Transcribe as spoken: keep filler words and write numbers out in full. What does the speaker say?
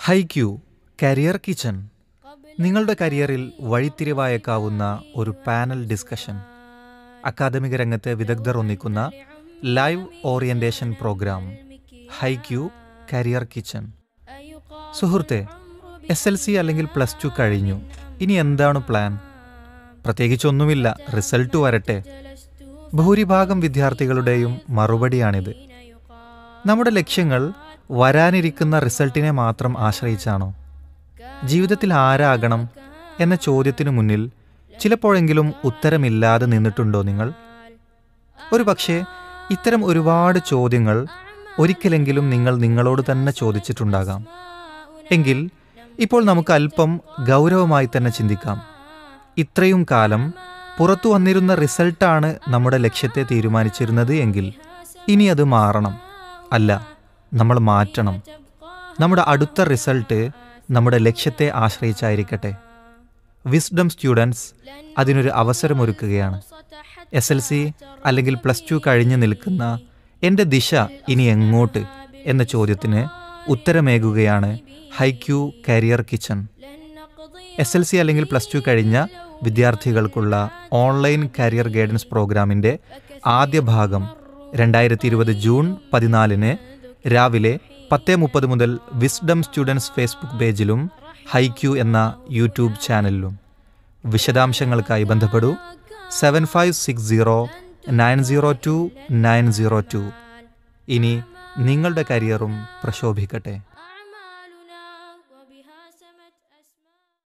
HighQ career kitchen നിങ്ങളുടെ കരിയറിൽ വഴിത്തിരിവായേക്കാവുന്ന ഒരു പാനൽ ഡിസ്കഷൻ. അക്കാദമിക രംഗത്തെ വിദഗ്ധർ ഒന്നിക്കുന്ന live orientation program HighQ career kitchen. സുഹൃത്തെ, എസ് എൽ സി അല്ലെങ്കിൽ പ്ലസ് ടു കഴിഞ്ഞു. ഇനി എന്താണ് പ്ലാൻ? പ്രത്യേകിച്ചൊന്നുമില്ല, റിസൾട്ട് വരട്ടെ. ഭൂരിഭാഗം വിദ്യാർത്ഥികളുടെയും മറുപടിയാണിത്. നമ്മുടെ ലക്ഷ്യങ്ങൾ വരാനിരിക്കുന്ന റിസൾട്ടിനെ മാത്രം ആശ്രയിച്ചാണോ? ജീവിതത്തിൽ ആരാകണം എന്ന ചോദ്യത്തിനു മുന്നിൽ ചിലപ്പോഴെങ്കിലും ഉത്തരമില്ലാതെ നിന്നിട്ടുണ്ടോ നിങ്ങൾ? ഒരു പക്ഷേ ഇത്തരം ഒരുപാട് ചോദ്യങ്ങൾ ഒരിക്കലെങ്കിലും നിങ്ങൾ നിങ്ങളോട് തന്നെ ചോദിച്ചിട്ടുണ്ടാകാം. എങ്കിൽ ഇപ്പോൾ നമുക്ക് അല്പം ഗൗരവമായി തന്നെ ചിന്തിക്കാം. ഇത്രയും കാലം പുറത്തു വന്നിരുന്ന റിസൾട്ടാണ് നമ്മുടെ ലക്ഷ്യത്തെ തീരുമാനിച്ചിരുന്നത് എങ്കിൽ ഇനി അത് മാറണം. അല്ല, നമ്മൾ മാറ്റണം. നമ്മുടെ അടുത്ത റിസൾട്ട് നമ്മുടെ ലക്ഷ്യത്തെ ആശ്രയിച്ചായിരിക്കട്ടെ. വിസ്ഡം സ്റ്റുഡൻസ് അതിനൊരു അവസരമൊരുക്കുകയാണ്. എസ് എൽ സി അല്ലെങ്കിൽ പ്ലസ് ടു കഴിഞ്ഞ് നിൽക്കുന്ന എൻ്റെ ദിശ ഇനി എങ്ങോട്ട് എന്ന ചോദ്യത്തിന് ഉത്തരമേകുകയാണ് HighQ career kitchen. S L C അല്ലെങ്കിൽ പ്ലസ് ടു കഴിഞ്ഞ വിദ്യാർത്ഥികൾക്കുള്ള ഓൺലൈൻ കരിയർ ഗൈഡൻസ് പ്രോഗ്രാമിൻ്റെ ആദ്യ ഭാഗം രണ്ടായിരത്തി ഇരുപത് ജൂൺ പതിനാലിന് രാവിലെ പത്ത് മുപ്പത് മുതൽ വിസ്ഡം സ്റ്റുഡൻസ് ഫേസ്ബുക്ക് പേജിലും HighQ എന്ന യൂട്യൂബ് ചാനലിലും. വിശദാംശങ്ങൾക്കായി ബന്ധപ്പെടൂ seven five six zero nine zero two nine zero two. ഇനി നിങ്ങളുടെ കരിയറും പ്രശോഭിക്കട്ടെ.